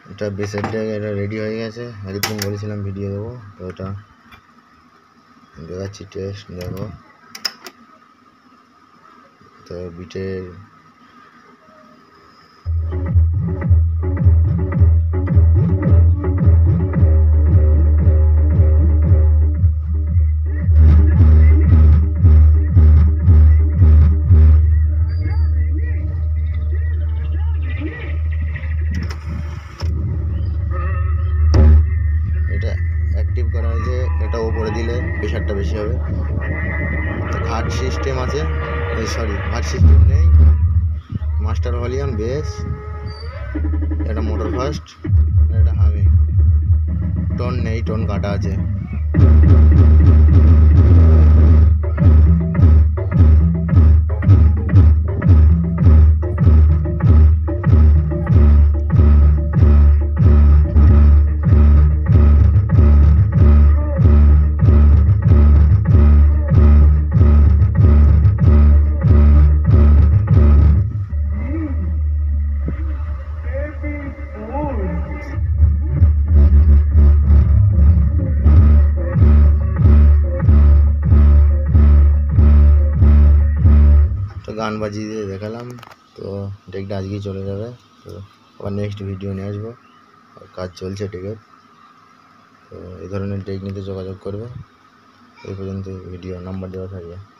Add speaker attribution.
Speaker 1: এটা বেসের ডেক, এটা রেডি হয়ে গেছে। একদিন বলেছিলাম ভিডিও দেবো, তো এটা দেখাচ্ছি টেস্ট। দেখো তো বিটের এটা অ্যাক্টিভ করা হয়েছে। এটা ওপরে দিলে প্রেশারটা বেশি হবে। তো ঘাট সিস্টেম আছে, ঘাট সিস্টেম নেই। মাস্টার ভলিউম, বেস, এটা মোটর ফাস্ট, এটা হামিং। টোন নেই, টোন কাটা আছে। তো গান বাজিয়ে দিয়ে দেখালাম। তো ডেকটা আজকেই চলে যাবে। তো আবার নেক্সট ভিডিও নিয়ে আসবো। কাজ চলছে ডেকের। তো এই ধরনের ডেক নিতে যোগাযোগ করবে। এই পর্যন্ত ভিডিও নাম্বার দেওয়া থাকবে।